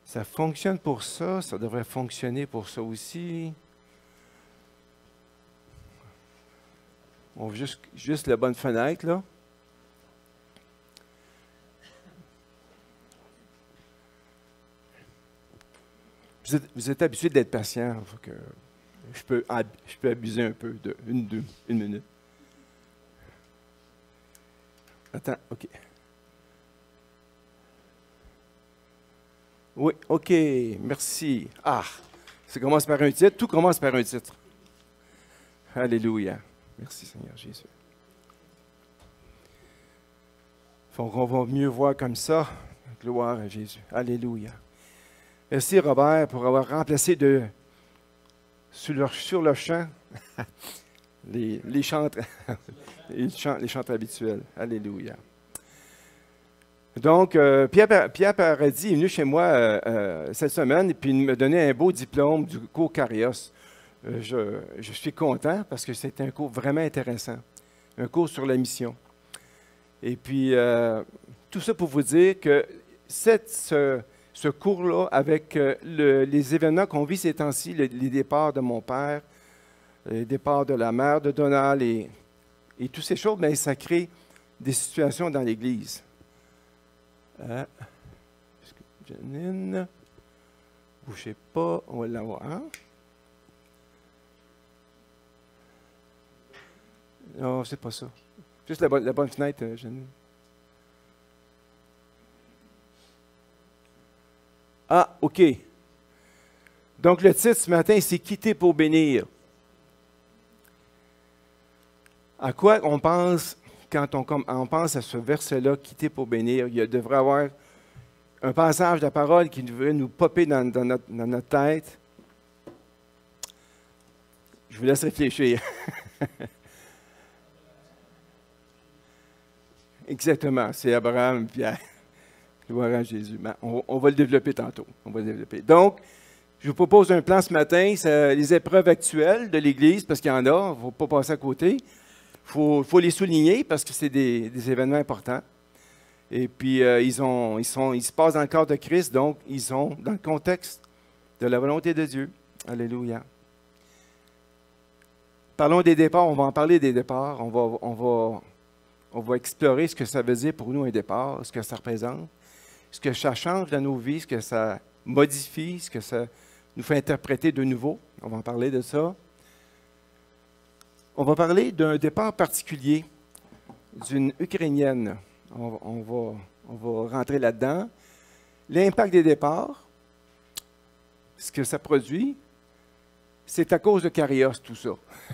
Ça fonctionne pour ça, ça devrait fonctionner pour ça aussi. On veut juste la bonne fenêtre, là. Vous êtes habitué d'être patient. Faut que je peux abuser un peu de une minute. Attends, OK. Oui, OK, merci. Ah, ça commence par un titre. Tout commence par un titre. Alléluia. Merci Seigneur Jésus. On va mieux voir comme ça. Gloire à Jésus. Alléluia. Merci Robert pour avoir remplacé sur le chant les chantres les chantres habituels. Alléluia. Donc, Pierre Paradis est venu chez moi cette semaine et puis il me donnait un beau diplôme du cours Carios. Je suis content parce que c'est un cours vraiment intéressant, un cours sur la mission. Et puis, tout ça pour vous dire que ce cours-là, avec les événements qu'on vit ces temps-ci, les départs de mon père, les départs de la mère de Donald et toutes ces choses, bien, ça crée des situations dans l'Église. Janine, ne bougez pas, on va l'avoir. Hein? Non, c'est pas ça. Juste la bonne fenêtre, Janine. Ah, OK. Donc, le titre ce matin, c'est « Quitter pour bénir ». À quoi on pense quand on pense à ce verset-là, « Quitter pour bénir », il devrait y avoir un passage de la parole qui devrait nous popper dans notre tête. Je vous laisse réfléchir. Exactement, c'est Abraham et Pierre. Gloire à Jésus. On va le développer tantôt. On va le développer. Donc, je vous propose un plan ce matin, c'est les épreuves actuelles de l'Église, parce qu'il y en a, il ne faut pas passer à côté. Il faut les souligner parce que c'est des événements importants. Et puis, ils se passent dans le cadre de Christ, donc ils sont dans le contexte de la volonté de Dieu. Alléluia. Parlons des départs, on va en parler des départs. On va explorer ce que ça veut dire pour nous un départ, ce que ça représente, ce que ça change dans nos vies, ce que ça modifie, ce que ça nous fait interpréter de nouveau. On va en parler de ça. On va parler d'un départ particulier d'une Ukrainienne. On va rentrer là-dedans. L'impact des départs, ce que ça produit, c'est à cause de Carios, tout ça.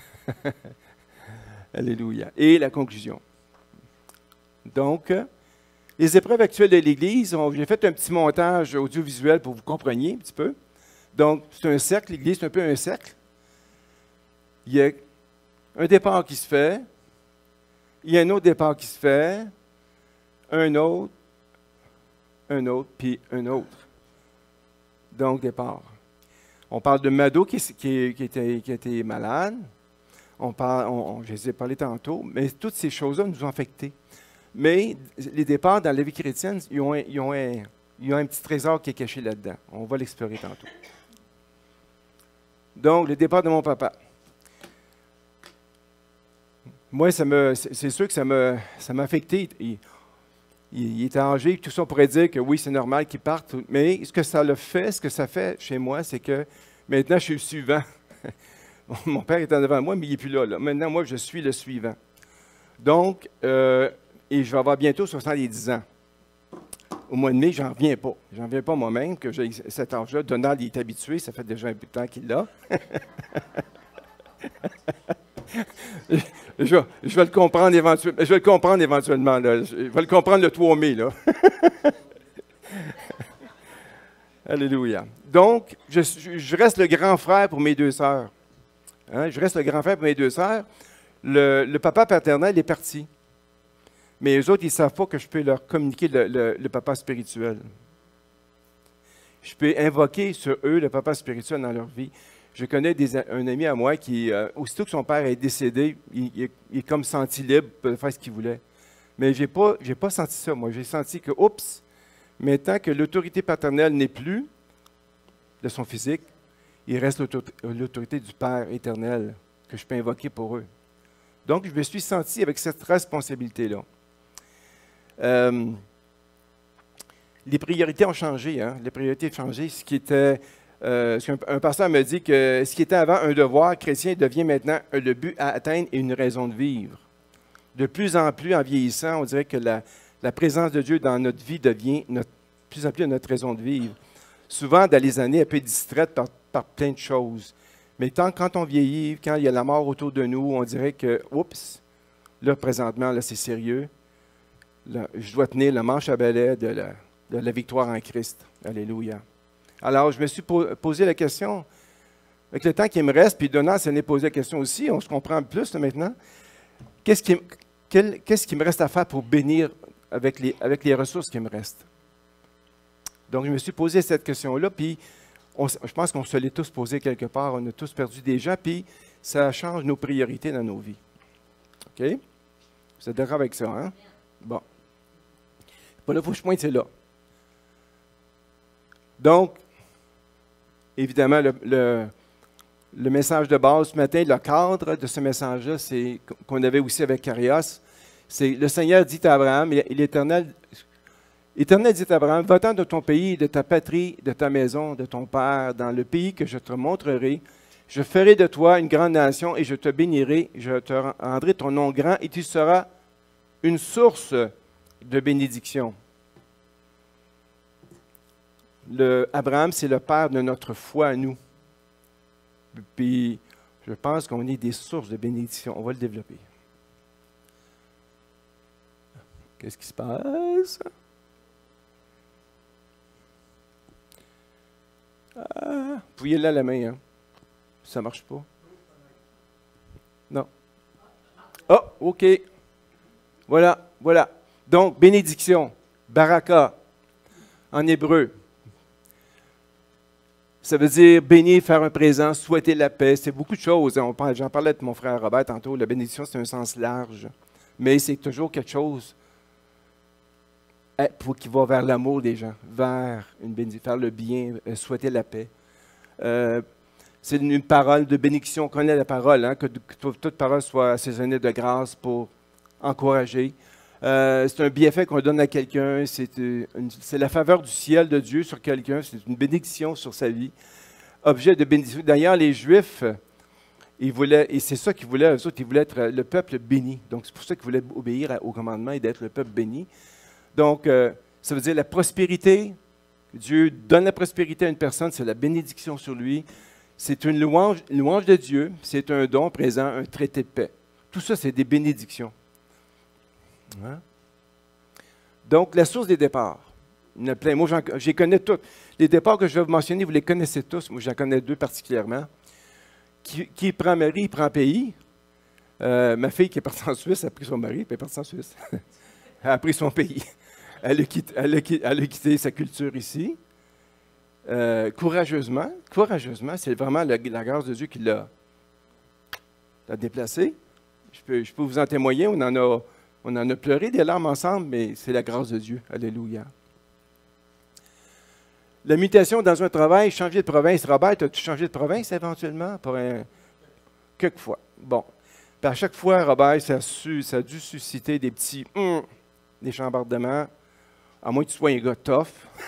Alléluia. Et la conclusion. Donc, les épreuves actuelles de l'Église, j'ai fait un petit montage audiovisuel pour que vous compreniez un petit peu. Donc, c'est un cercle, l'Église, c'est un peu un cercle. Il y a un départ qui se fait, il y a un autre départ qui se fait, un autre, puis un autre. Donc, départ. On parle de Mado qui était malade. Je les ai parlé tantôt, mais toutes ces choses-là nous ont affectés. Mais les départs dans la vie chrétienne, ils ont un petit trésor qui est caché là-dedans. On va l'explorer tantôt. Donc, le départ de mon papa. Moi, c'est sûr que ça m'a affecté. Il était âgé, tout ça, on pourrait dire que oui, c'est normal qu'il parte. Mais ce que ça fait chez moi, c'est que maintenant, je suis le suivant. Mon père est en devant moi, mais il n'est plus là. Maintenant, moi, je suis le suivant. Donc, et je vais avoir bientôt 70 ans. Au mois de mai, j'en reviens pas. J'en reviens pas moi-même que j'ai cet âge-là. Donald, il est habitué, ça fait déjà un peu de temps qu'il l'a. Je vais le comprendre éventuellement. Là. Je vais le comprendre le 3 mai. Là. Alléluia. Donc, je reste le grand frère pour mes deux sœurs. Hein? Je reste le grand frère pour mes deux sœurs. Le papa paternel est parti. Mais eux autres, ils ne savent pas que je peux leur communiquer le papa spirituel. Je peux invoquer sur eux le papa spirituel dans leur vie. Je connais un ami à moi qui, aussitôt que son père est décédé, il est comme senti libre de faire ce qu'il voulait. Mais je n'ai pas senti ça, moi. J'ai senti que, oups, maintenant que l'autorité paternelle n'est plus, de son physique, il reste l'autorité du Père éternel que je peux invoquer pour eux. Donc, je me suis senti avec cette responsabilité-là. Les priorités ont changé. Hein? Les priorités ont changé. Ce qui était, un pasteur me dit que ce qui était avant un devoir chrétien devient maintenant le but à atteindre et une raison de vivre. De plus en plus, en vieillissant, on dirait que la présence de Dieu dans notre vie devient de plus en plus notre raison de vivre. Souvent, dans les années, elle peut être distraite par plein de choses. Mais quand on vieillit, quand il y a la mort autour de nous, on dirait que, oups, là, présentement, là, c'est sérieux. Là, je dois tenir le manche à balai de la victoire en Christ. Alléluia. Alors, je me suis posé la question, avec le temps qui me reste, puis Donald s'en est posé la question aussi, on se comprend plus là, maintenant. Qu'est-ce qui me reste à faire pour bénir avec les ressources qui me restent? Donc, je me suis posé cette question-là, puis je pense qu'on se l'est tous posé quelque part. On a tous perdu des gens, puis ça change nos priorités dans nos vies. OK? Vous êtes d'accord avec ça, hein? Bon. Là, il faut que je pointe, c'est là. Donc, évidemment, le message de base ce matin, le cadre de ce message-là, c'est qu'on avait aussi avec Carios. C'est le Seigneur dit à Abraham, et l'Éternel dit à Abraham, va-t'en de ton pays, de ta patrie, de ta maison, de ton père, dans le pays que je te montrerai. Je ferai de toi une grande nation et je te bénirai, je te rendrai ton nom grand et tu seras une source de bénédiction. Abraham, c'est le père de notre foi à nous. Puis, je pense qu'on est des sources de bénédiction. On va le développer. Qu'est-ce qui se passe? Vous pouvez là la main, hein? Ça ne marche pas. Non. Oh, OK. Voilà. Donc, bénédiction, baraka, en hébreu. Ça veut dire bénir, faire un présent, souhaiter la paix. C'est beaucoup de choses. J'en parlais de mon frère Robert tantôt. La bénédiction, c'est un sens large. Mais c'est toujours quelque chose qui va vers l'amour des gens, vers faire le bien, souhaiter la paix. C'est une parole de bénédiction. On connaît la parole, hein, que toute parole soit assaisonnée de grâce pour encourager. C'est un bienfait qu'on donne à quelqu'un. C'est la faveur du ciel de Dieu sur quelqu'un. C'est une bénédiction sur sa vie. Objet de bénédiction. D'ailleurs, les Juifs, ils voulaient, et c'est ça qu'ils voulaient, eux autres, ils voulaient être le peuple béni. Donc, c'est pour ça qu'ils voulaient obéir au commandement et d'être le peuple béni. Donc, ça veut dire la prospérité. Dieu donne la prospérité à une personne, c'est la bénédiction sur lui. C'est une louange de Dieu, c'est un don présent, un traité de paix. Tout ça, c'est des bénédictions. Hein? Donc, la source des départs. Il y en a plein. Moi, je les connais toutes. Les départs que je vais vous mentionner, vous les connaissez tous. Moi, j'en connais deux particulièrement. Qui prend mari, il prend pays. Ma fille qui est partie en Suisse a pris son mari, puis elle est partie en Suisse. Elle a pris son pays. Elle a quitté sa culture ici. Courageusement, c'est vraiment la grâce de Dieu qui l'a déplacé. Je peux vous en témoigner, on en a pleuré des larmes ensemble, mais c'est la grâce de Dieu. Alléluia. La mutation dans un travail, changer de province. Robert, as-tu changé de province éventuellement? Quelques fois. Bon. Puis à chaque fois, Robert, ça a dû susciter des petits des chambardements. À moins que tu sois un gars tough.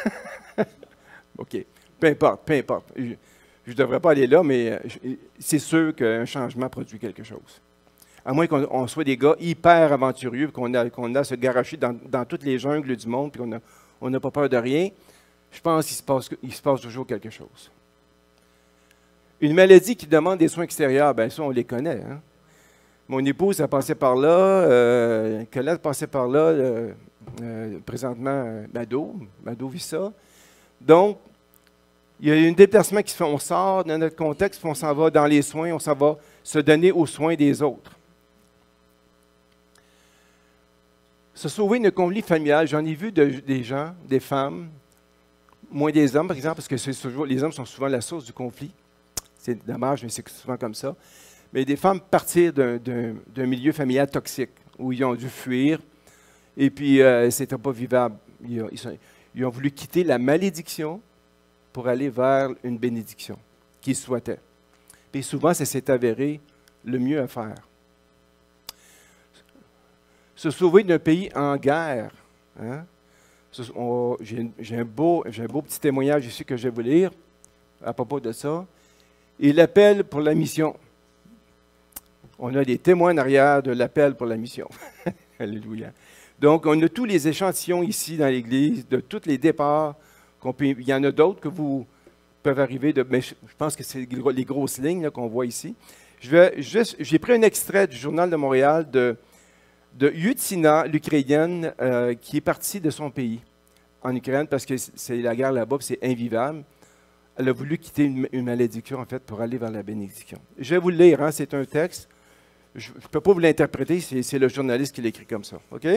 OK. Peu importe. Je ne devrais pas aller là, mais c'est sûr qu'un changement produit quelque chose. À moins qu'on soit des gars hyper aventurieux, qu'on a se garocher dans toutes les jungles du monde, puis qu'on n'a pas peur de rien, je pense qu'il se passe toujours quelque chose. Une maladie qui demande des soins extérieurs, bien ça, on les connaît. Hein? Mon épouse a passé par là, Colette a passé par là, présentement, Mado vit ça. Donc, il y a un déplacement qui se fait, on sort de notre contexte, puis on s'en va dans les soins, on s'en va se donner aux soins des autres. Se sauver d'un conflit familial, j'en ai vu des gens, des femmes, moins des hommes, par exemple, parce que les hommes sont souvent la source du conflit. C'est dommage, mais c'est souvent comme ça. Mais des femmes partir d'un milieu familial toxique, où ils ont dû fuir, et puis c'était pas vivable. Ils ont voulu quitter la malédiction pour aller vers une bénédiction qu'ils souhaitaient. Et souvent, ça s'est avéré le mieux à faire. Se sauver d'un pays en guerre. Hein? J'ai un beau petit témoignage ici que je vais vous lire à propos de ça. Et l'appel pour la mission. On a des témoins en arrière de l'appel pour la mission. Alléluia. Donc, on a tous les échantillons ici dans l'Église, de tous les départs. Il y en a d'autres que vous peuvent arriver, mais je pense que c'est les grosses lignes qu'on voit ici. J'ai pris un extrait du Journal de Montréal de Yutina, l'Ukrainienne, qui est partie de son pays en Ukraine parce que c'est la guerre là-bas, c'est invivable. Elle a voulu quitter une malédiction, en fait, pour aller vers la bénédiction. Je vais vous le lire, hein, c'est un texte. Je ne peux pas vous l'interpréter, c'est le journaliste qui l'écrit comme ça. OK?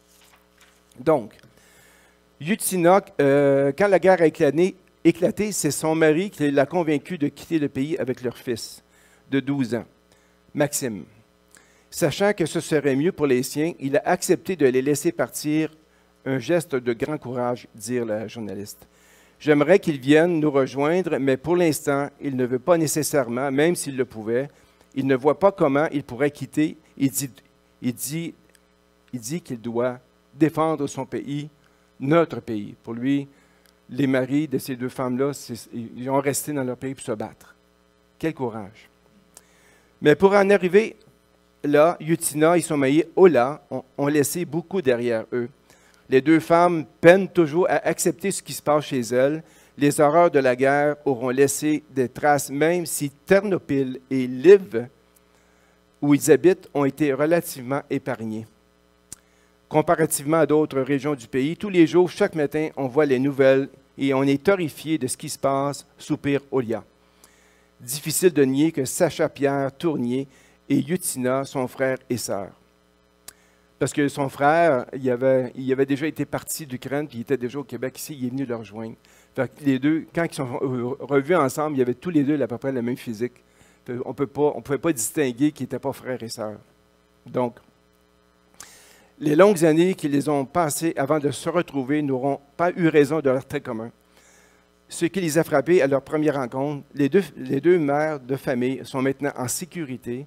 Donc, Yutina, quand la guerre a éclaté, c'est son mari qui l'a convaincu de quitter le pays avec leur fils de 12 ans, Maxime. Sachant que ce serait mieux pour les siens, il a accepté de les laisser partir, un geste de grand courage, dit la journaliste. J'aimerais qu'ils viennent nous rejoindre, mais pour l'instant, il ne veut pas nécessairement, même s'il le pouvait. Il ne voit pas comment il pourrait quitter. Il dit qu'il doit défendre son pays, notre pays. Pour lui, les maris de ces deux femmes-là, ils ont resté dans leur pays pour se battre. Quel courage! Mais pour en arriver là, Yutina et son mari Ola ont laissé beaucoup derrière eux. Les deux femmes peinent toujours à accepter ce qui se passe chez elles. Les horreurs de la guerre auront laissé des traces, même si Ternopil et Lviv, où ils habitent, ont été relativement épargnés. Comparativement à d'autres régions du pays, tous les jours, chaque matin, on voit les nouvelles et on est horrifié de ce qui se passe, soupire Olia. Difficile de nier que Sacha Pierre Tournier et Yutina, son frère et sœur. Parce que son frère, il avait déjà été parti d'Ukraine, puis il était déjà au Québec ici, il est venu le rejoindre. Fait que les deux, quand ils sont revus ensemble, il y avait tous les deux à peu près le même physique. On ne pouvait pas distinguer qu'ils n'étaient pas frères et sœurs. Donc, les longues années qu'ils les ont passées avant de se retrouver n'auront pas eu raison de leur trait commun. Ce qui les a frappés à leur première rencontre, les deux mères de famille sont maintenant en sécurité.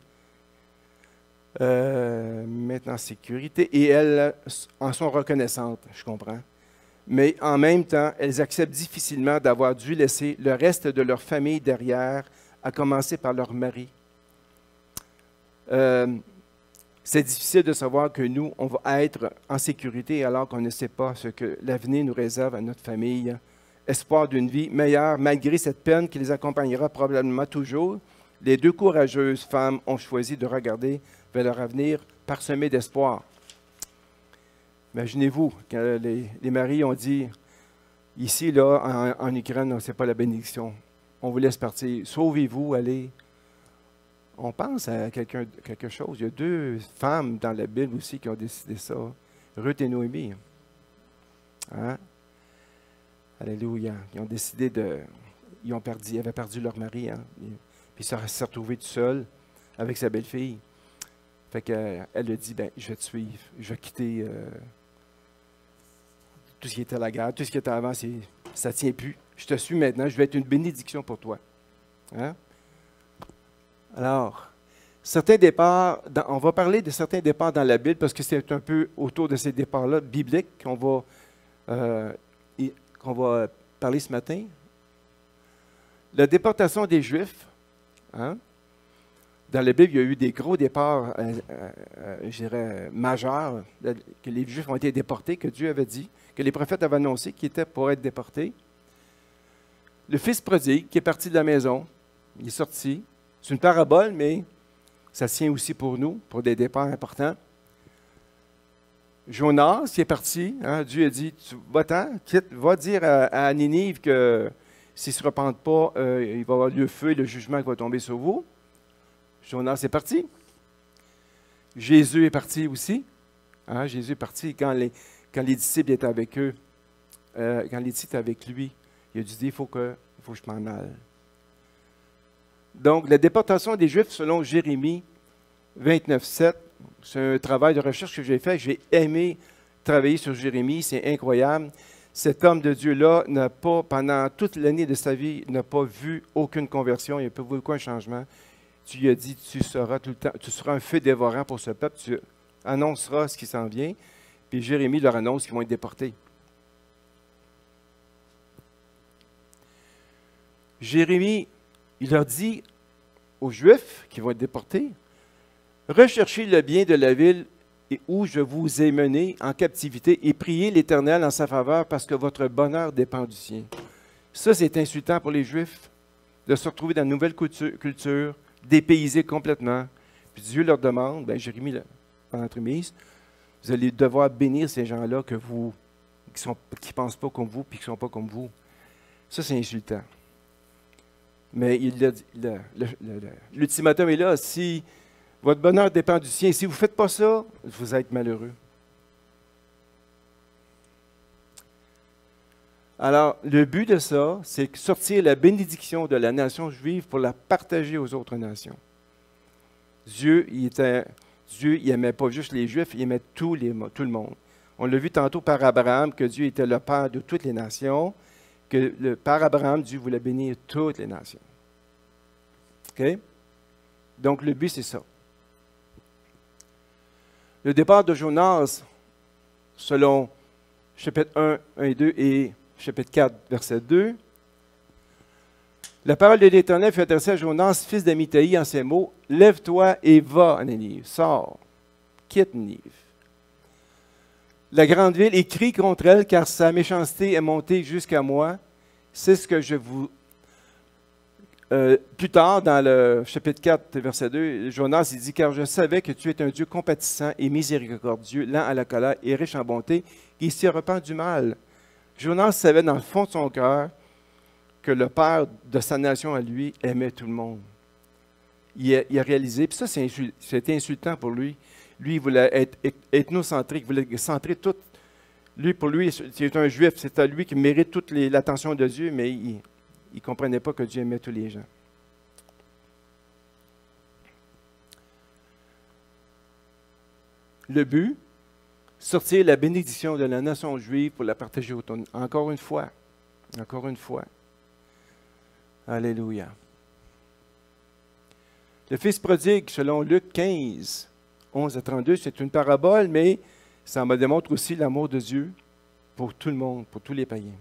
Et elles en sont reconnaissantes, je comprends. Mais en même temps, elles acceptent difficilement d'avoir dû laisser le reste de leur famille derrière, à commencer par leur mari. C'est difficile de savoir que nous, on va être en sécurité alors qu'on ne sait pas ce que l'avenir nous réserve à notre famille. Espoir d'une vie meilleure, malgré cette peine qui les accompagnera probablement toujours. Les deux courageuses femmes ont choisi de regarder vers leur avenir parsemé d'espoir. Imaginez-vous, quand les maris ont dit, ici, là, en Ukraine, ce n'est pas la bénédiction. On vous laisse partir. Sauvez-vous, allez. On pense à quelque chose. Il y a deux femmes dans la Bible aussi qui ont décidé ça. Ruth et Noémie. Hein? Alléluia. Ils ont décidé ils avaient perdu leur mari. Hein? Puis ils se retrouvaient tout seuls avec sa belle-fille. Fait qu'elle a dit, je vais te suivre. Je vais quitter tout ce qui était la guerre. Tout ce qui était avant, ça ne tient plus. Je te suis maintenant. Je vais être une bénédiction pour toi. Hein? Alors, certains départs, on va parler de certains départs dans la Bible parce que c'est un peu autour de ces départs-là bibliques qu'on va parler ce matin. La déportation des Juifs. Hein? Dans la Bible, il y a eu des gros départs, je dirais, majeurs, que les Juifs ont été déportés, que Dieu avait dit, que les prophètes avaient annoncé qu'ils étaient pour être déportés. Le fils prodigue qui est parti de la maison, il est sorti. C'est une parabole, mais ça tient aussi pour nous, pour des départs importants. Jonas qui est parti, hein, Dieu a dit, va-t'en, quitte, va dire à Ninive que s'ils ne se repentent pas, il va y avoir le feu et le jugement qui va tomber sur vous. Jonas est parti. Jésus est parti aussi. Hein, Jésus est parti quand les disciples étaient avec eux, quand les disciples étaient avec lui. Il a dit, il faut que je m'en aille. Donc, la déportation des Juifs, selon Jérémie 29,7, c'est un travail de recherche que j'ai fait. J'ai aimé travailler sur Jérémie, c'est incroyable. Cet homme de Dieu-là n'a pas, pendant toute l'année de sa vie, n'a pas vu aucune conversion, il n'a pas vu aucun changement. Tu lui as dit, tu seras tout le temps, tu seras un feu dévorant pour ce peuple, tu annonceras ce qui s'en vient. Puis Jérémie leur annonce qu'ils vont être déportés. Jérémie, il leur dit aux Juifs qui vont être déportés, recherchez le bien de la ville et où je vous ai mené en captivité et priez l'Éternel en sa faveur parce que votre bonheur dépend du sien. Ça, c'est insultant pour les Juifs de se retrouver dans une nouvelle culture, dépaysés complètement. Puis Dieu leur demande, bien, Jérémie, en entremise, vous allez devoir bénir ces gens-là qui ne pensent pas comme vous puis qui ne sont pas comme vous. Ça, c'est insultant. Mais l'ultimatum est là. Si votre bonheur dépend du sien, si vous ne faites pas ça, vous êtes malheureux. Alors, le but de ça, c'est sortir la bénédiction de la nation juive pour la partager aux autres nations. Dieu, il n'aimait pas juste les Juifs, il aimait tout le monde. On l'a vu tantôt par Abraham, que Dieu était le Père de toutes les nations, que par Abraham, Dieu voulait bénir toutes les nations. OK? Donc, le but, c'est ça. Le départ de Jonas, selon chapitre 1 et 2 et chapitre 4, verset 2, la parole de l'Éternel fut adressée à Jonas, fils d'Amittai, en ces mots, « Lève-toi et va à Ninive, sors, quitte Ninive. La grande ville et crie contre elle, car sa méchanceté est montée jusqu'à moi. C'est ce que je vous... » plus tard, dans le chapitre 4, verset 2, Jonas, il dit, « Car je savais que tu es un Dieu compatissant et miséricordieux, lent à la colère et riche en bonté, qui se repent du mal. » Jonas savait dans le fond de son cœur que le père de sa nation à lui aimait tout le monde. Il a réalisé, puis ça, c'était insultant pour lui. Lui, il voulait être ethnocentrique, il voulait centrer tout. Pour lui, c'est un juif, c'est à lui qui mérite toute l'attention de Dieu, mais il ne comprenait pas que Dieu aimait tous les gens. Le but, sortir la bénédiction de la nation juive pour la partager autour. Encore une fois. Encore une fois. Alléluia. Le fils prodigue, selon Luc 15, 11 à 32, c'est une parabole, mais ça me démontre aussi l'amour de Dieu pour tout le monde, pour tous les païens.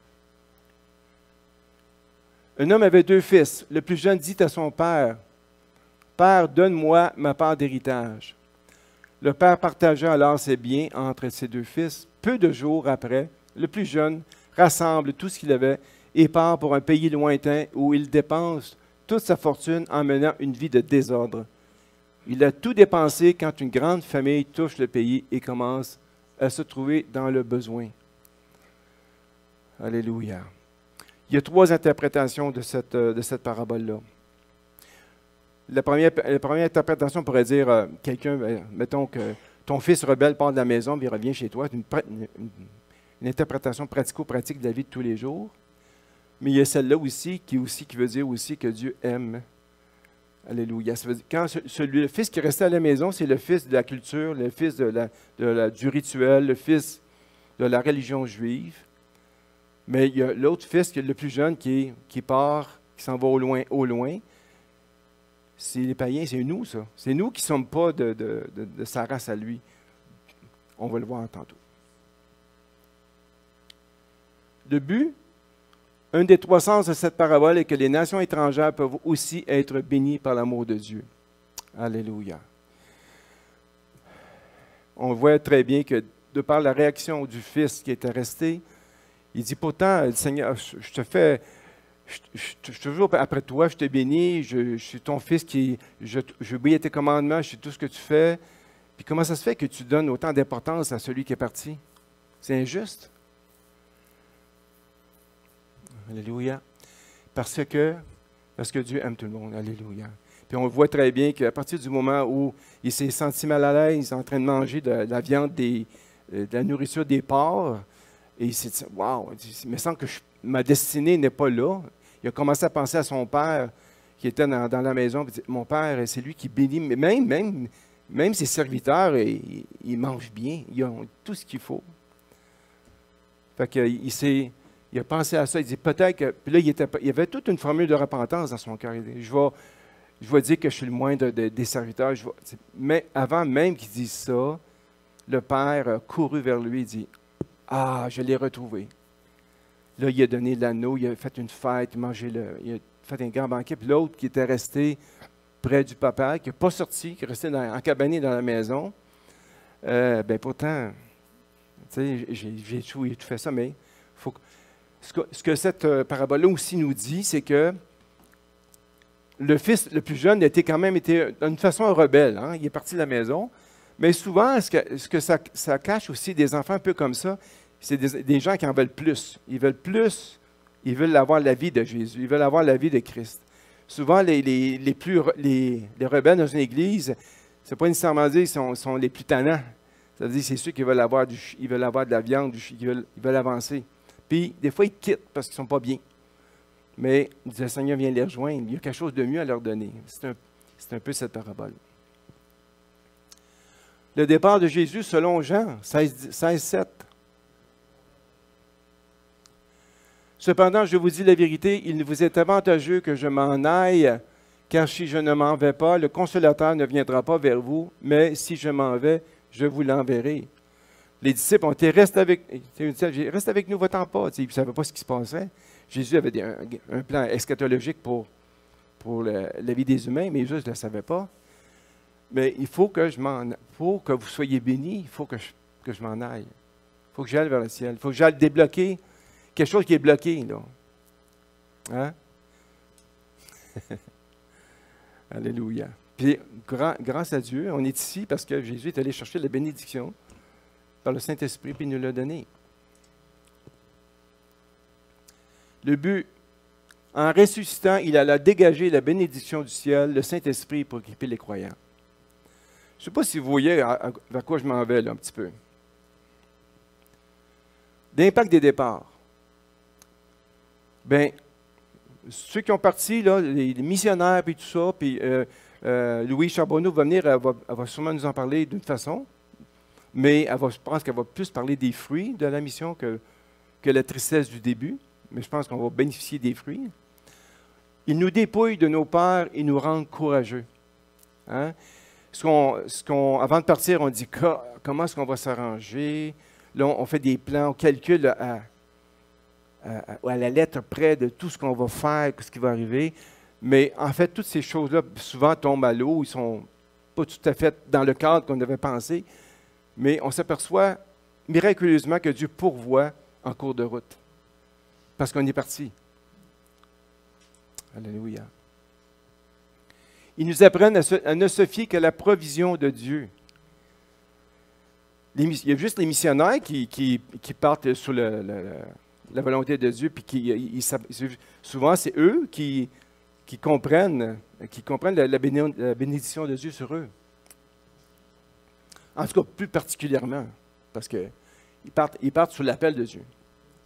Un homme avait 2 fils. Le plus jeune dit à son père, « Père, donne-moi ma part d'héritage. » Le père partagea alors ses biens entre ses 2 fils. Peu de jours après, le plus jeune rassemble tout ce qu'il avait et part pour un pays lointain où il dépense toute sa fortune en menant une vie de désordre. Il a tout dépensé quand une grande famille touche le pays et commence à se trouver dans le besoin. Alléluia. Il y a 3 interprétations de cette parabole-là. La première interprétation pourrait dire, quelqu'un, mettons que ton fils rebelle part de la maison, puis il revient chez toi. C'est une interprétation pratico-pratique de la vie de tous les jours. Mais il y a celle-là aussi qui veut dire aussi que Dieu aime. Alléluia. Ça veut dire, le fils qui restait à la maison, c'est le fils de la culture, le fils du rituel, le fils de la religion juive. Mais il y a l'autre fils, qui est le plus jeune, qui part, qui s'en va au loin. C'est les païens, c'est nous, ça. C'est nous qui ne sommes pas de sa race à lui. On va le voir tantôt. Le but, un des 3 sens de cette parabole est que les nations étrangères peuvent aussi être bénies par l'amour de Dieu. Alléluia. On voit très bien que de par la réaction du fils qui était resté, il dit pourtant, Seigneur, je suis toujours après toi, je te bénis, je suis ton fils j'obéis à tes commandements, je sais tout ce que tu fais. Puis comment ça se fait que tu donnes autant d'importance à celui qui est parti? C'est injuste. Alléluia. Parce que Dieu aime tout le monde. Alléluia. Puis on voit très bien qu'à partir du moment où il s'est senti mal à l'aise en train de manger de la viande, de la nourriture des porcs, et il s'est dit, « Wow, il me semble que ma destinée n'est pas là. » Il a commencé à penser à son père qui était dans la maison. Il dit, « Mon père, c'est lui qui bénit. » Mais même ses serviteurs, ils mangent bien. Ils ont tout ce qu'il faut. Fait il a pensé à ça. Il dit peut-être que. Puis là, il y avait toute une formule de repentance dans son cœur. Il dit, je vais dire que je suis le moindre des serviteurs. Mais avant même qu'il dise ça, le père a couru vers lui et dit, ah, je l'ai retrouvé. Là, il a donné l'anneau, il a fait une fête, il a fait un grand banquet. Puis l'autre qui était resté près du papa, qui n'est pas sorti, qui est resté encabané dans la maison, pourtant, tu sais, j'ai tout fait ça, mais ce que cette parabole-là aussi nous dit, c'est que le fils le plus jeune était d'une façon rebelle. Hein? Il est parti de la maison. Mais souvent, ce que ça cache aussi des enfants un peu comme ça, c'est des gens qui en veulent plus. Ils veulent plus, ils veulent avoir la vie de Jésus, ils veulent avoir la vie de Christ. Souvent, les rebelles dans une église, ce n'est pas nécessairement dire qu'ils sont les plus tannants. Ça veut dire c'est ceux qui veulent avoir de la viande, ils veulent avancer. Puis, des fois, ils quittent parce qu'ils ne sont pas bien. Mais le Seigneur vient les rejoindre. Il y a quelque chose de mieux à leur donner. C'est un peu cette parabole. Le départ de Jésus selon Jean 16:7. Cependant, je vous dis la vérité, il vous est avantageux que je m'en aille, car si je ne m'en vais pas, le Consolateur ne viendra pas vers vous, mais si je m'en vais, je vous l'enverrai. Les disciples ont dit, reste avec nous, va-t'en pas. Ils ne savaient pas ce qui se passait. Jésus avait un plan eschatologique pour la vie des humains, mais Jésus ne le savait pas. Mais il faut que vous soyez bénis, il faut que je m'en aille. Il faut que j'aille vers le ciel. Il faut que j'aille débloquer quelque chose qui est bloqué, là. Hein? Alléluia. Puis, grâce à Dieu, on est ici parce que Jésus est allé chercher la bénédiction par le Saint-Esprit, puis il nous l'a donné. Le but, en ressuscitant, il alla dégager la bénédiction du ciel, le Saint-Esprit, pour équiper les croyants. Je ne sais pas si vous voyez vers quoi je m'en vais, là, un petit peu. L'impact des départs. Bien, ceux qui ont parti, là, les missionnaires, puis tout ça, puis Louis Charbonneau va venir, elle va sûrement nous en parler d'une façon, mais je pense qu'elle va plus parler des fruits de la mission que la tristesse du début, mais je pense qu'on va bénéficier des fruits. Ils nous dépouillent de nos peurs et nous rendent courageux. Hein? Avant de partir, on dit comment est-ce qu'on va s'arranger. Là, on fait des plans, on calcule à la lettre près de tout ce qu'on va faire, ce qui va arriver. Mais en fait, toutes ces choses-là, souvent, tombent à l'eau. Ils ne sont pas tout à fait dans le cadre qu'on avait pensé. Mais on s'aperçoit miraculeusement que Dieu pourvoit en cours de route. Parce qu'on est parti. Alléluia. Ils nous apprennent à ne se fier qu'à la provision de Dieu. Il y a juste les missionnaires qui partent sous la volonté de Dieu, puis souvent c'est eux qui comprennent la bénédiction de Dieu sur eux. En tout cas, plus particulièrement, parce qu'ils partent sous l'appel de Dieu.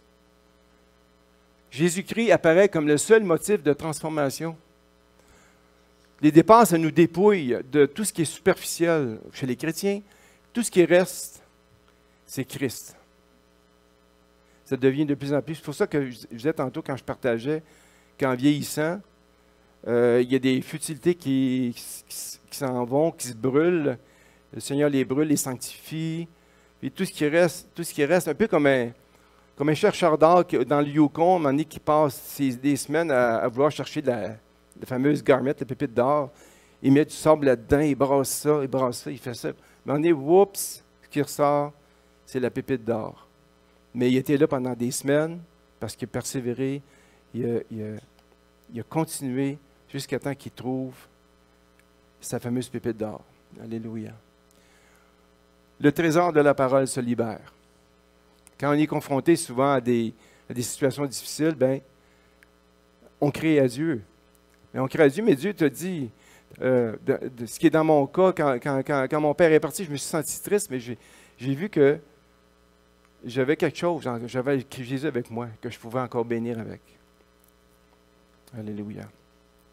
Jésus-Christ apparaît comme le seul motif de transformation. Les départs, ça nous dépouille de tout ce qui est superficiel. Chez les chrétiens, tout ce qui reste, c'est Christ. Ça devient de plus en plus. C'est pour ça que je disais tantôt, quand je partageais, qu'en vieillissant, il y a des futilités qui s'en vont, qui se brûlent. Le Seigneur les brûle, les sanctifie. Et tout ce qui reste, un peu comme un chercheur d'or dans le Yukon, à un moment donné, qui passe des semaines à vouloir chercher la fameuse garmette, la pépite d'or. Il met du sable là-dedans, il brasse ça, il fait ça. À un moment donné, oups, ce qui ressort, c'est la pépite d'or. Mais il était là pendant des semaines parce qu'il a persévéré, il a continué jusqu'à temps qu'il trouve sa fameuse pépite d'or. Alléluia. Le trésor de la parole se libère. Quand on est confronté souvent à des situations difficiles, ben, on crie à Dieu. Mais on crie à Dieu, mais Dieu te dit, de ce qui est dans mon cas, quand mon père est parti, je me suis senti triste, mais j'ai vu que j'avais quelque chose, j'avais Jésus avec moi, que je pouvais encore bénir avec. Alléluia.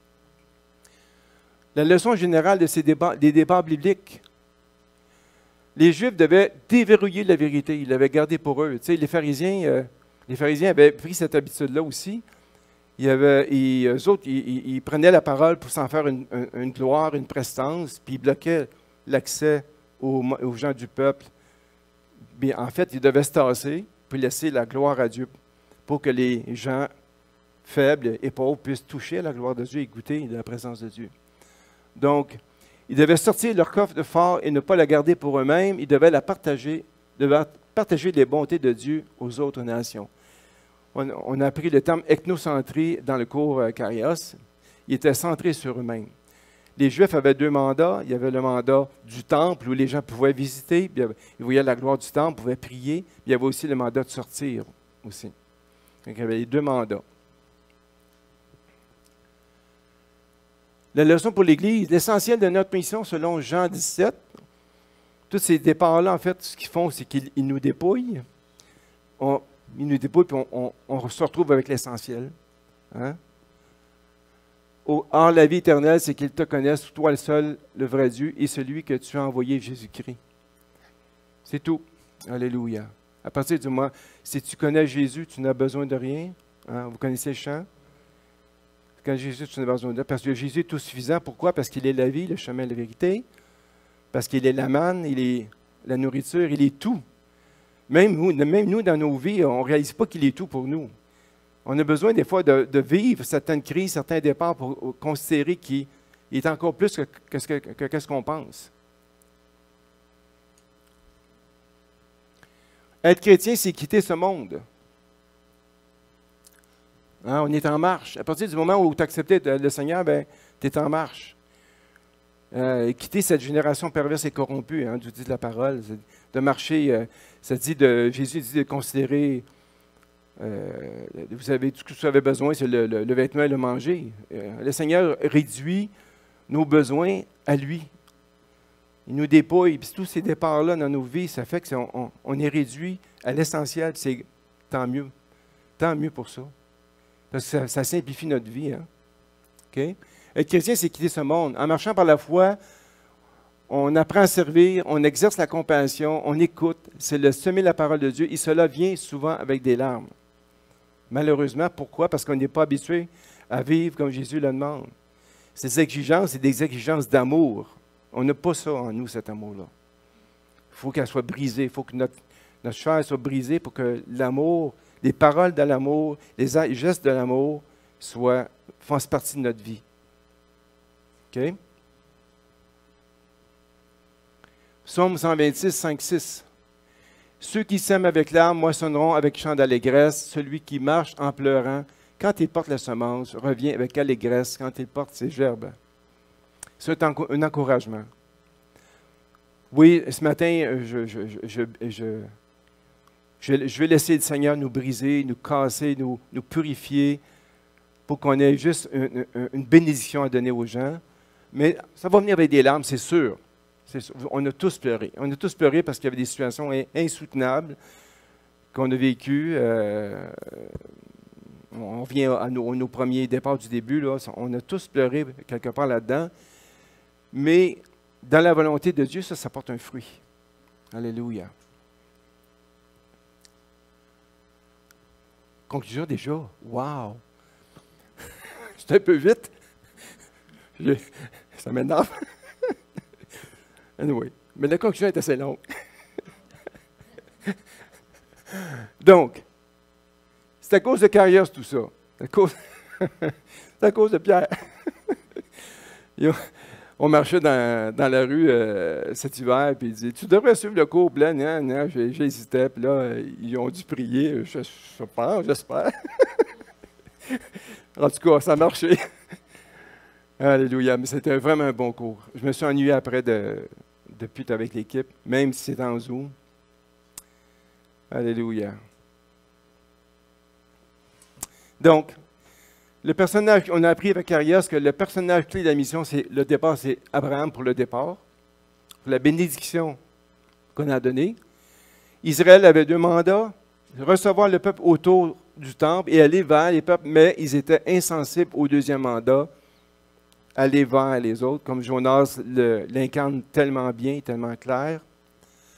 La leçon générale de des débats bibliques, les Juifs devaient déverrouiller la vérité. Ils l'avaient gardée pour eux. Tu sais, les pharisiens avaient pris cette habitude-là aussi. Eux autres, ils prenaient la parole pour s'en faire une gloire, une prestance, puis ils bloquaient l'accès aux gens du peuple. Mais en fait, ils devaient se tasser puis laisser la gloire à Dieu pour que les gens faibles et pauvres puissent toucher à la gloire de Dieu et goûter de la présence de Dieu. Donc, ils devaient sortir leur coffre de fort et ne pas la garder pour eux-mêmes. Ils devaient partager les bontés de Dieu aux autres nations. On a appris le terme ethnocentré dans le cours Karios. Ils étaient centrés sur eux-mêmes. Les Juifs avaient 2 mandats. Il y avait le mandat du temple où les gens pouvaient visiter. Ils voyaient la gloire du temple, pouvaient prier. Puis il y avait aussi le mandat de sortir aussi. Donc, il y avait les 2 mandats. La leçon pour l'Église, l'essentiel de notre mission, selon Jean 17, tous ces départs-là, en fait, ce qu'ils font, c'est qu'ils nous dépouillent. Ils nous dépouillent, puis on se retrouve avec l'essentiel. Hein? Or, la vie éternelle, c'est qu'ils te connaissent, toi le seul, le vrai Dieu, et celui que tu as envoyé, Jésus-Christ. C'est tout. Alléluia. À partir du moment, si tu connais Jésus, tu n'as besoin de rien. Hein? Vous connaissez le chant? Quand Jésus, tu n'as besoin de rien. Parce que Jésus est tout suffisant. Pourquoi? Parce qu'il est la vie, le chemin, la vérité. Parce qu'il est la manne, il est la nourriture, il est tout. Même nous, dans nos vies, on ne réalise pas qu'il est tout pour nous. On a besoin des fois de vivre certaines crises, certains départs pour considérer qu'il est encore plus que ce qu'on pense. Être chrétien, c'est quitter ce monde. Hein, on est en marche. À partir du moment où tu as accepté le Seigneur, tu es en marche. Quitter cette génération perverse et corrompue, hein, dit la parole, de marcher, Jésus dit de considérer, vous avez tout ce que vous avez besoin, c'est le vêtement et le manger. Le Seigneur réduit nos besoins à lui. Il nous dépouille. Puis tous ces départs-là dans nos vies, ça fait qu'on est réduit à l'essentiel. C'est tant mieux. Tant mieux pour ça. Parce que ça simplifie notre vie. Hein? Okay? Être chrétien, c'est quitter ce monde. En marchant par la foi, on apprend à servir, on exerce la compassion, on écoute. C'est le semer la parole de Dieu. Et cela vient souvent avec des larmes. Malheureusement, pourquoi? Parce qu'on n'est pas habitué à vivre comme Jésus le demande. Ces exigences, c'est des exigences d'amour. On n'a pas ça en nous, cet amour-là. Il faut qu'elle soit brisée. Il faut que notre chair soit brisée pour que l'amour, les paroles de l'amour, les gestes de l'amour fassent partie de notre vie. OK? Psaume 126, 5, 6. Ceux qui sèment avec larmes moissonneront avec chant d'allégresse. Celui qui marche en pleurant, quand il porte la semence, revient avec allégresse quand il porte ses gerbes. C'est un encouragement. Oui, ce matin, je vais laisser le Seigneur nous briser, nous casser, nous purifier pour qu'on ait juste une bénédiction à donner aux gens. Mais ça va venir avec des larmes, c'est sûr. On a tous pleuré. On a tous pleuré parce qu'il y avait des situations insoutenables qu'on a vécues. On revient à nos premiers départs du début. Là, on a tous pleuré quelque part là-dedans. Mais dans la volonté de Dieu, ça porte un fruit. Alléluia. Conclusion déjà. Wow! C'est un peu vite. Ça m'énerve. Anyway. Mais la conclusion est assez longue. Donc, c'est à cause de Karios tout ça. C'est à cause de Pierre. On marchait dans la rue cet hiver, puis il dit « Tu devrais suivre le cours plein. » Non, j'hésitais, puis là, ils ont dû prier. Je pense, j'espère. En tout cas, ça a marché. Alléluia, mais c'était vraiment un bon cours. Je me suis ennuyé après de plus avec l'équipe, même si c'était en Zoom. Alléluia. Donc, le personnage, on a appris avec Karios que le personnage clé de la mission, c'est le départ, c'est Abraham pour le départ, pour la bénédiction qu'on a donnée. Israël avait 2 mandats, recevoir le peuple autour du temple et aller vers les peuples, mais ils étaient insensibles au 2e mandat, aller vers les autres, comme Jonas l'incarne tellement bien, tellement clair.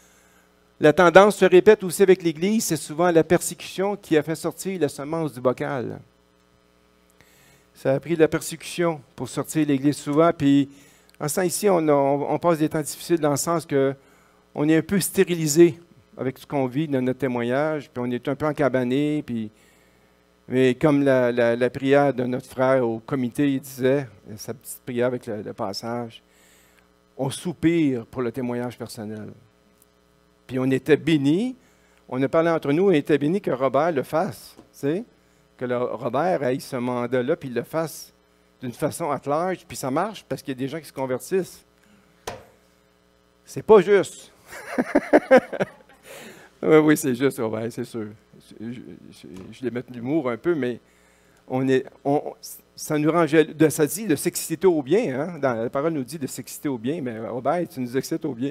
La tendance se répète aussi avec l'Église, c'est souvent la persécution qui a fait sortir la semence du bocal. Ça a pris de la persécution pour sortir l'Église souvent, puis en ce temps ici, on passe des temps difficiles dans le sens que on est un peu stérilisé avec ce qu'on vit dans notre témoignage, puis on est un peu encabané, puis mais comme la prière de notre frère au comité il disait, sa petite prière avec le passage, on soupire pour le témoignage personnel. Puis on était bénis, on a parlé entre nous, on était bénis que Robert le fasse, tu sais, que Robert ait ce mandat-là, puis il le fasse d'une façon at large, puis ça marche parce qu'il y a des gens qui se convertissent. C'est pas juste. Oui, c'est juste, Robert, c'est sûr. Je vais mettre de l'humour un peu, mais ça nous rend ça dit de s'exciter au bien. Hein? La parole nous dit de s'exciter au bien, mais Robert, tu nous excites au bien.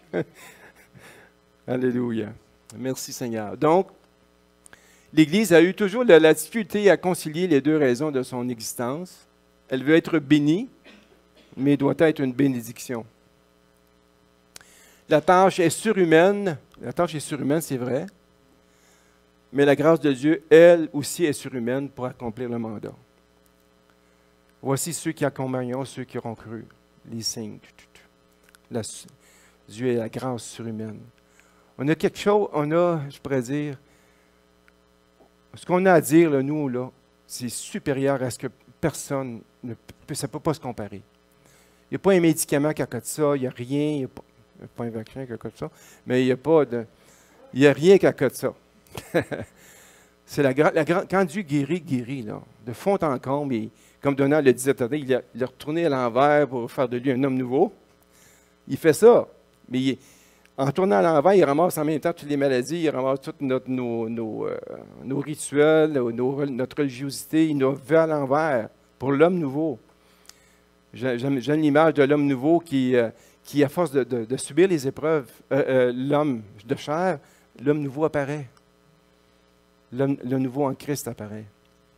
Alléluia. Merci Seigneur. Donc, l'Église a eu toujours la difficulté à concilier les deux raisons de son existence. Elle veut être bénie, mais doit être une bénédiction. La tâche est surhumaine. La tâche est surhumaine, c'est vrai. Mais la grâce de Dieu, elle aussi, est surhumaine pour accomplir le mandat. Voici ceux qui accompagneront ceux qui auront cru. Les signes. Dieu est la grâce surhumaine. On a quelque chose, je pourrais dire, ce qu'on a à dire, là, nous, là, c'est supérieur à ce que personne ne peut, ça ne peut pas se comparer. Il n'y a pas un médicament qui accote ça, il n'y a rien, il n'y a pas un vaccin qui accote ça, mais il n'y a rien qui accote ça. C'est quand Dieu guérit, là, de fond en comble, et comme Donald le disait tout à l'heure, il a retourné à l'envers pour faire de lui un homme nouveau. Il fait ça, mais en tournant à l'envers, il ramasse en même temps toutes les maladies, il ramasse tous nos rituels, notre religiosité, il nous fait à l'envers pour l'homme nouveau. J'aime l'image de l'homme nouveau qui, à force de subir les épreuves, l'homme de chair, l'homme nouveau apparaît. Le nouveau en Christ apparaît.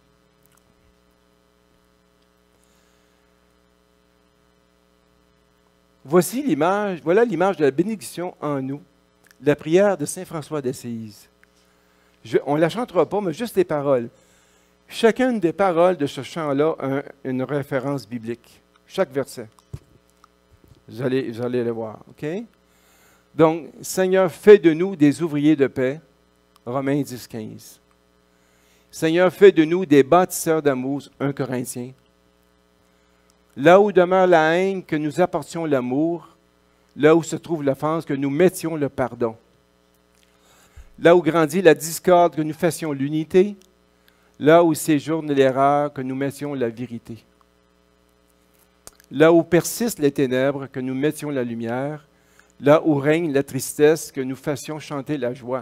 Voilà l'image de la bénédiction en nous, la prière de Saint François d'Assise. On ne la chantera pas, mais juste les paroles. Chacune des paroles de ce chant-là a une référence biblique. Chaque verset. Vous allez le voir, OK? Donc, Seigneur, fais de nous des ouvriers de paix. Romains 10, 15. Seigneur, fais de nous des bâtisseurs d'amour. 1 Corinthiens. Là où demeure la haine, que nous apportions l'amour. Là où se trouve l'offense, que nous mettions le pardon. Là où grandit la discorde, que nous fassions l'unité. Là où séjourne l'erreur, que nous mettions la vérité. Là où persistent les ténèbres, que nous mettions la lumière. Là où règne la tristesse, que nous fassions chanter la joie.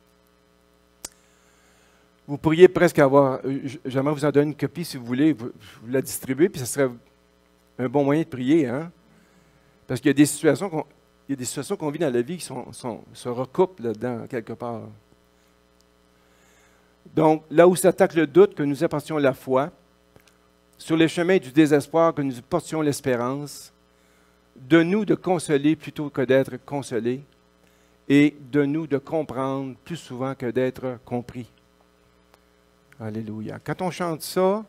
Vous pourriez presque avoir, j'aimerais vous en donner une copie si vous voulez, vous la distribuer, puis ce serait un bon moyen de prier, hein? Parce qu'il y a des situations qu'on vit dans la vie qui se recoupent là-dedans, quelque part. Donc, là où s'attaque le doute, que nous apportions la foi. Sur les chemins du désespoir, que nous portions l'espérance. De nous de consoler plutôt que d'être consolés. Et de nous de comprendre plus souvent que d'être compris. Alléluia. Quand on chante ça,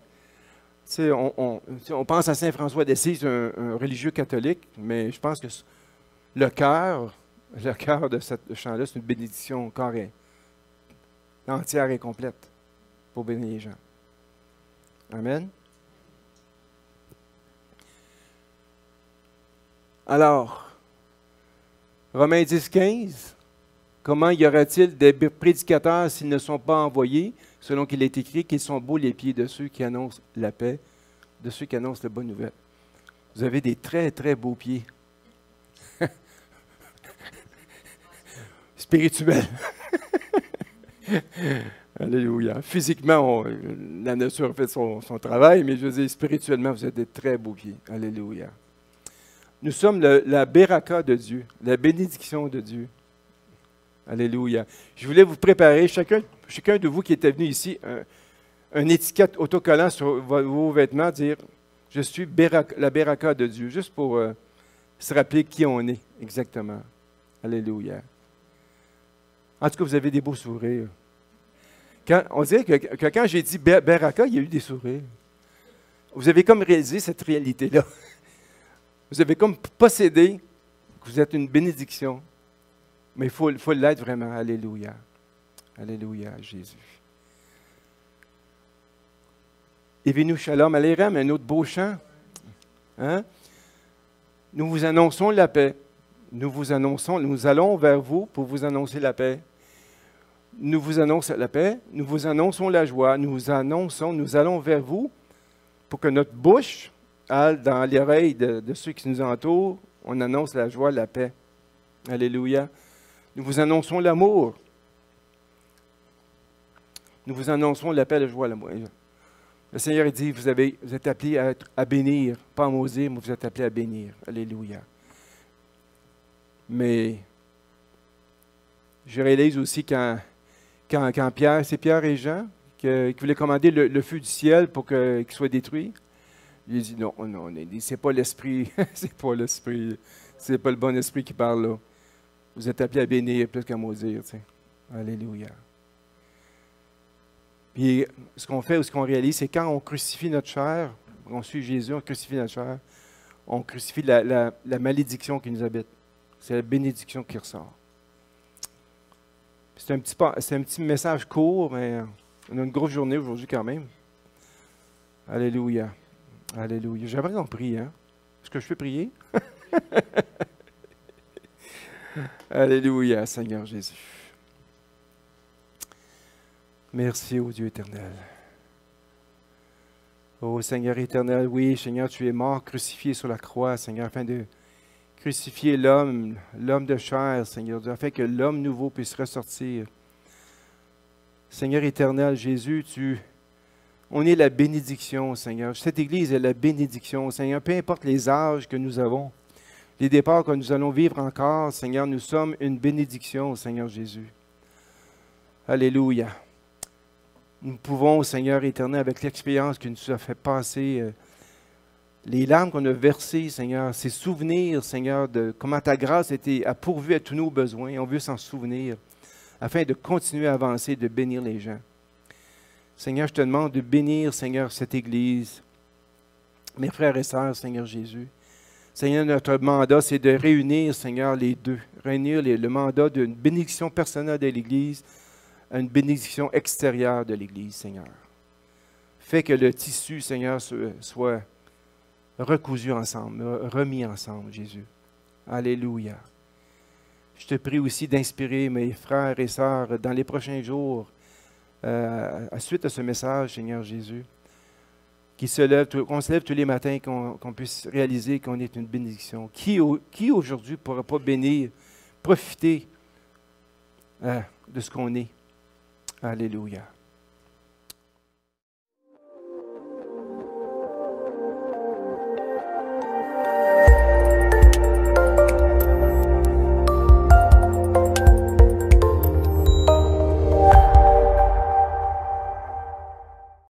on pense à Saint François d'Assise, un religieux catholique, mais je pense que le cœur de ce chant-là, c'est une bénédiction carrée, entière et complète pour bénir les gens. Amen. Alors, Romains 10, 15, comment y aura-t-il des prédicateurs s'ils ne sont pas envoyés, selon qu'il est écrit qu'ils sont beaux les pieds de ceux qui annoncent la paix, de ceux qui annoncent la bonne nouvelle. Vous avez des très, très beaux pieds. Spirituels. Alléluia. Physiquement, la nature a fait son travail, mais je veux dire, spirituellement, vous êtes des très beaux pieds. Alléluia. Nous sommes la Beraka de Dieu, la bénédiction de Dieu. Alléluia. Je voulais vous préparer, chacun de vous qui était venu ici, une étiquette autocollant sur vos vêtements, dire « Je suis la Beraka de Dieu », juste pour se rappeler qui on est exactement. Alléluia. En tout cas, vous avez des beaux sourires. On dirait que quand j'ai dit Beraka, il y a eu des sourires. Vous avez comme réalisé cette réalité-là. Vous avez comme possédé que vous êtes une bénédiction. Mais il faut l'être vraiment. Alléluia. Alléluia, Jésus. Evenu Shalom, Aléram, un autre beau chant. Hein? Nous vous annonçons la paix. Nous allons vers vous pour vous annoncer la paix. Nous vous annonçons la paix, nous vous annonçons la joie, nous allons vers vous pour que notre bouche aille dans les oreilles de ceux qui nous entourent. On annonce la joie, la paix. Alléluia. Nous vous annonçons l'amour. Nous vous annonçons la paix, la joie, l'amour. Le Seigneur dit, vous êtes appelés à bénir, pas à maudire, mais vous êtes appelés à bénir. Alléluia. Mais je réalise aussi quand Pierre, c'est Pierre et Jean qui voulaient commander le feu du ciel pour qu'il soit détruit. Il dit non, c'est pas l'esprit, c'est pas le bon esprit qui parle là. Vous êtes appelés à bénir plus qu'à maudire. Tu sais. Alléluia. Puis ce qu'on fait ou ce qu'on réalise, c'est quand on crucifie notre chair, on suit Jésus, on crucifie notre chair, on crucifie la malédiction qui nous habite. C'est la bénédiction qui ressort. C'est un petit message court, mais on a une grosse journée aujourd'hui quand même. Alléluia. Alléluia. J'aimerais qu'on prie, hein? Est-ce que je peux prier? Alléluia, Seigneur Jésus. Merci, ô Dieu éternel. Ô Seigneur éternel, oui, Seigneur, tu es mort, crucifié sur la croix, Seigneur, afin de crucifier l'homme de chair, Seigneur, afin que l'homme nouveau puisse ressortir. Seigneur éternel, Jésus, on est la bénédiction, Seigneur. Cette Église est la bénédiction, Seigneur. Peu importe les âges que nous avons, les départs que nous allons vivre encore, Seigneur, nous sommes une bénédiction, Seigneur Jésus. Alléluia. Nous pouvons, Seigneur éternel, avec l'expérience que nous a fait passer, les larmes qu'on a versées, Seigneur, ces souvenirs, Seigneur, de comment ta grâce a pourvu à tous nos besoins. On veut s'en souvenir afin de continuer à avancer, de bénir les gens. Seigneur, je te demande de bénir, Seigneur, cette Église, mes frères et sœurs, Seigneur Jésus. Seigneur, notre mandat, c'est de réunir, Seigneur, les deux. Réunir le mandat d'une bénédiction personnelle de l'Église à une bénédiction extérieure de l'Église, Seigneur. Fais que le tissu, Seigneur, soit recousu ensemble, remis ensemble, Jésus. Alléluia. Je te prie aussi d'inspirer mes frères et sœurs dans les prochains jours, suite à ce message, Seigneur Jésus, qu'on se lève tous les matins, qu'on puisse réaliser qu'on est une bénédiction. Qui aujourd'hui ne pourra pas bénir, profiter de ce qu'on est? Alléluia.